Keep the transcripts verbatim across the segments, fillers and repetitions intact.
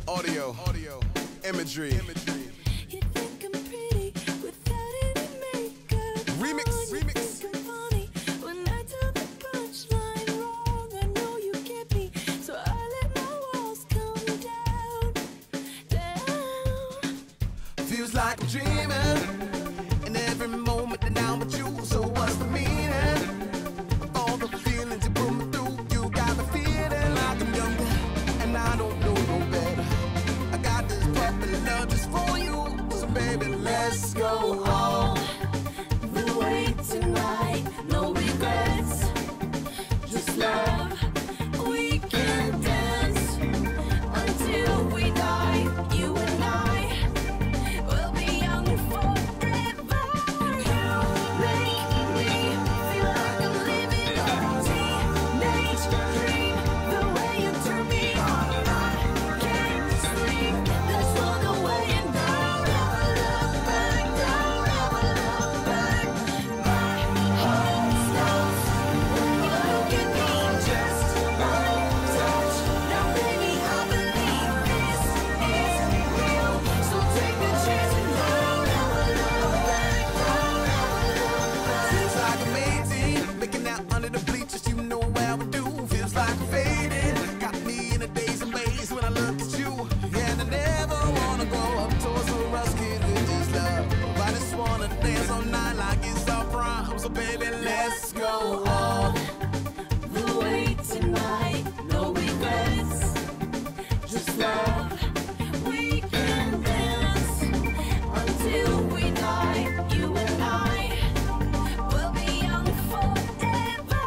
audio, audio, imagery. imagery. You think I'm pretty without any makeup. Remix, you remix. think I'm funny when I tell the punchline wrong. I know you get me, so I let my walls come down, down. Feels like I'm dreaming in every moment and now with you. So what's the meaning of all the feelings you put me through? You got me feeling like I'm younger, and I don't know no better. I got this puppy love just for you, so baby, let's go all the way tonight. No regrets, just love. We can dance until we die. You and I will be young forever. You make me feel like I'm living a teenage dream. The way you turn me on, I can't sleep. Let's run away and don't ever look back. Don't ever look back. My heart stops when you look at me. Just one touch. Now baby, I believe this is real. So take a chance and don't ever look back. Don't ever look back. Feels like I'm eighteen, making out under the bleachers, you know how we do. Feels like I'm faded, got me in a daze and maze when I look at you. And I never wanna grow up towards a rust kid with this love. I just wanna dance all night like it's our prom. So baby, let's go all The way tonight, no regrets, just love. We can dance until we die. You and I will be young forever.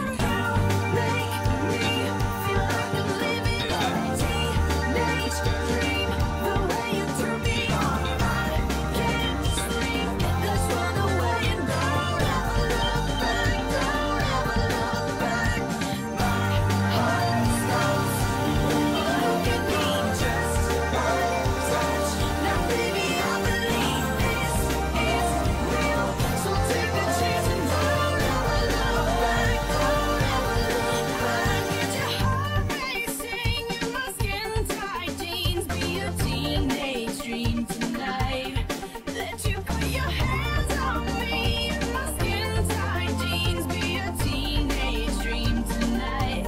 You make me feel like I'm living a teenage dream. The way you turn me on, I can't sleep. Let's run away and don't ever look back. Don't ever look back. My heart stops when you look at me. Just one touch. Now baby, I believe this is real. So take a chance and don't ever look back. Don't ever look back. Get your heart racing in my skin-tight jeans. Be a teenage dream tonight. Let you put your hands on me in my skin-tight jeans. Be a teenage dream tonight.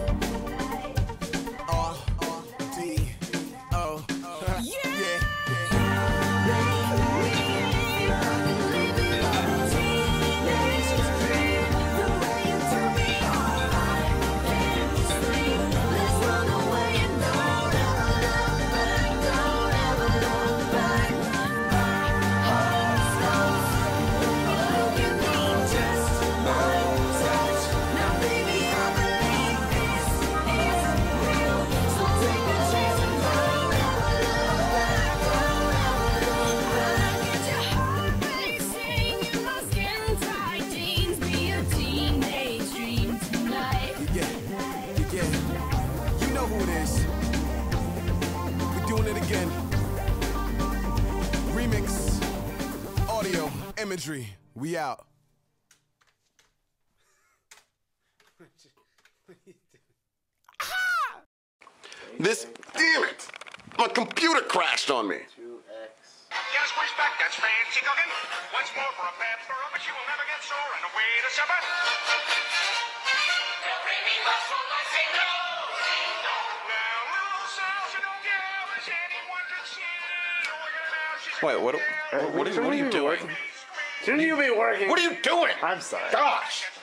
R D O. Yeah. Yeah. Yeah, yeah, you know who it is. We're doing it again. Remix, audio, imagery. We out. This, damn it! My computer crashed on me. Get a squish back, that's fancy cooking. Once more for a pepper, but you will never get sore on the way to supper. Bring me muscle, I say no. Now, little Sal, she don't care as anyone can see. Look at her now, she's a Wait, what? good gal. What are, what are you doing? Shouldn't you be working? What are you doing? I'm sorry. Gosh!